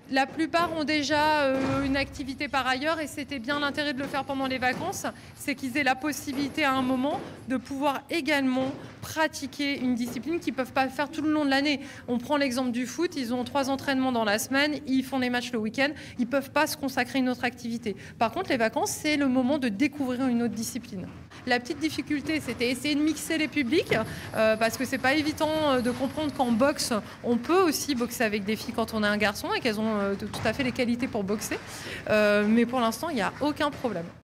La plupart ont déjà une activité par ailleurs et c'était bien l'intérêt de le faire pendant les vacances, c'est qu'ils aient la possibilité à un moment de pouvoir également pratiquer une discipline qu'ils ne peuvent pas faire tout le long de l'année. On prend l'exemple du foot, ils ont 3 entraînements dans la semaine, ils font les matchs le week-end, ils ne peuvent pas se consacrer à une autre activité. Par contre, les vacances, c'est le moment de découvrir une autre discipline. La petite difficulté, c'était essayer de mixer les publics, parce que c'est pas évident de comprendre qu'en boxe, on peut aussi boxer avec des filles quand on est un garçon et qu'elles ont tout à fait les qualités pour boxer. Mais pour l'instant, il n'y a aucun problème.